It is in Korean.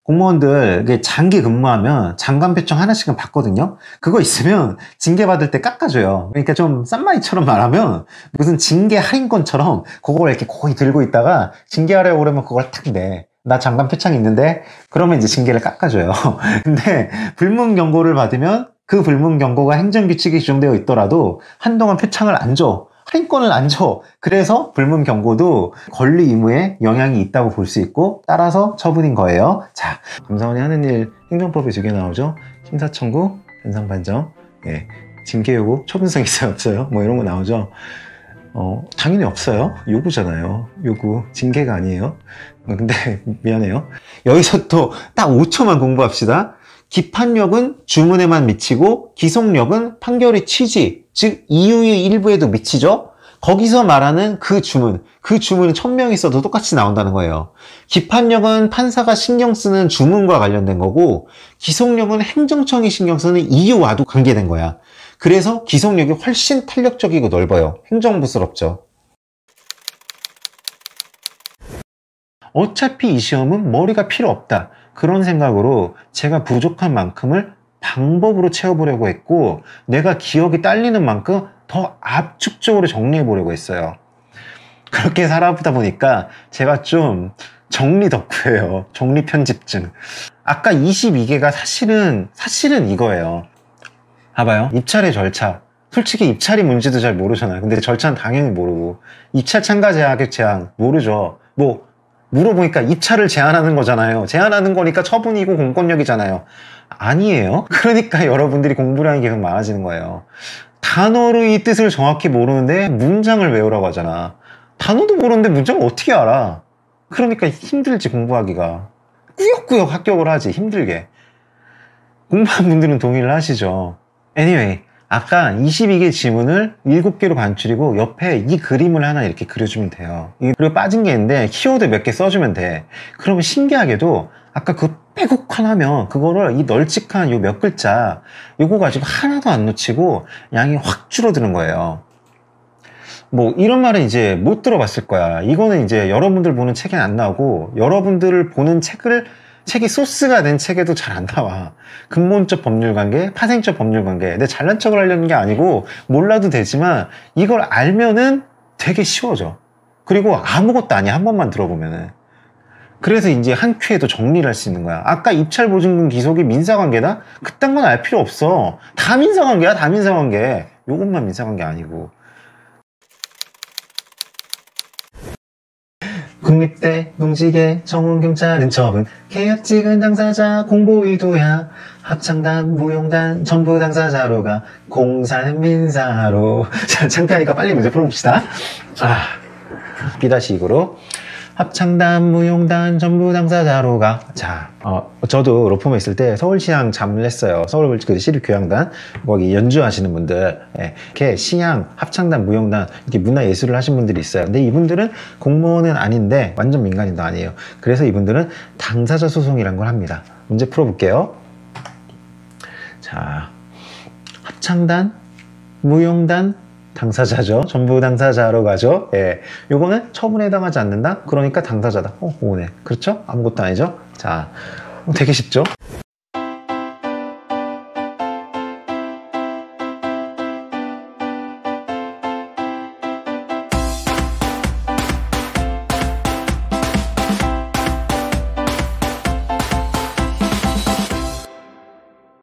공무원들 이게 장기 근무하면 장관 표창 하나씩은 받거든요. 그거 있으면 징계 받을 때 깎아줘요. 그러니까 좀 싼마이처럼 말하면 무슨 징계 할인권처럼 그걸 이렇게 거의 들고 있다가 징계하려고 그러면 그걸 탁 내. 나 장관 표창 있는데 그러면 이제 징계를 깎아줘요. 근데 불문 경고를 받으면 그 불문 경고가 행정규칙에 규정되어 있더라도 한동안 표창을 안 줘. 할인권을 안 줘. 그래서 불문 경고도 권리 의무에 영향이 있다고 볼 수 있고 따라서 처분인 거예요. 자, 감사원이 하는 일 행정법에 2개 나오죠. 심사청구, 변상반정, 예, 징계 요구, 처분성 있어요 없어요? 뭐 이런 거 나오죠. 당연히 없어요. 요구잖아요. 요구, 징계가 아니에요. 근데 미안해요. 여기서 또 딱 5초만 공부합시다. 기판력은 주문에만 미치고 기속력은 판결의 취지, 즉 이유의 일부에도 미치죠. 거기서 말하는 그 주문은 1000명이 써도 똑같이 나온다는 거예요. 기판력은 판사가 신경 쓰는 주문과 관련된 거고 기속력은 행정청이 신경 쓰는 이유와도 관계된 거야. 그래서 기속력이 훨씬 탄력적이고 넓어요. 행정부스럽죠. 어차피 이 시험은 머리가 필요 없다. 그런 생각으로 제가 부족한 만큼을 방법으로 채워보려고 했고 내가 기억이 딸리는 만큼 더 압축적으로 정리해보려고 했어요. 그렇게 살아보다 보니까 제가 좀 정리 덕후예요. 정리 편집증. 아까 22개가 사실은 이거예요. 봐봐요. 입찰의 절차. 솔직히 입찰이 뭔지도 잘 모르잖아요. 근데 절차는 당연히 모르고 입찰 참가 제한 제한 모르죠. 뭐 물어보니까 입찰을 제한하는 거잖아요. 제한하는 거니까 처분이고 공권력이잖아요. 아니에요. 그러니까 여러분들이 공부량이 계속 많아지는 거예요. 단어로 이 뜻을 정확히 모르는데 문장을 외우라고 하잖아. 단어도 모르는데 문장을 어떻게 알아? 그러니까 힘들지 공부하기가. 꾸역꾸역 합격을 하지 힘들게. 공부한 분들은 동의를 하시죠. Anyway, 아까 22개 지문을 7개로 반출이고 옆에 이 그림을 하나 이렇게 그려주면 돼요. 그리고 빠진 게 있는데 키워드 몇 개 써주면 돼. 그러면 신기하게도 아까 그 빼곡 하나면 그거를 이 널찍한 요 몇 글자 요거 가지고 하나도 안 놓치고 양이 확 줄어드는 거예요. 뭐 이런 말은 이제 못 들어봤을 거야. 이거는 이제 여러분들 보는 책에 안 나오고 여러분들을 보는 책이 소스가 된 책에도 잘 안 나와. 근본적 법률관계, 파생적 법률관계. 내 잘난 척을 하려는 게 아니고 몰라도 되지만 이걸 알면은 되게 쉬워져. 그리고 아무것도 아니야. 한 번만 들어보면은. 그래서 이제 한 큐에도 정리를 할 수 있는 거야. 아까 입찰보증금 기속이 민사관계다? 그딴 건 알 필요 없어. 다 민사관계야. 다 민사관계. 요것만 민사관계 아니고. 국립대, 농지계, 정원경찰은 처분, 계약 찍은 당사자 공보 의도야. 합창단, 무용단, 전부 당사자로 가. 공사는 민사로. 자, 창피하니까 빨리 문제 풀어봅시다. B-2로 합창단, 무용단, 전부 당사자로 가. 자, 저도 로펌에 있을 때 서울시향 잠을 했어요. 서울 시립교향단 거기 연주하시는 분들, 이렇게 시향, 합창단, 무용단 이렇게 문화예술을 하신 분들이 있어요. 근데 이분들은 공무원은 아닌데 완전 민간인도 아니에요. 그래서 이분들은 당사자 소송이란 걸 합니다. 문제 풀어볼게요. 자, 합창단, 무용단 당사자죠. 전부 당사자로 가죠. 예, 요거는 처분에 해당하지 않는다. 그러니까 당사자다. 오네. 그렇죠? 아무것도 아니죠. 자, 되게 쉽죠?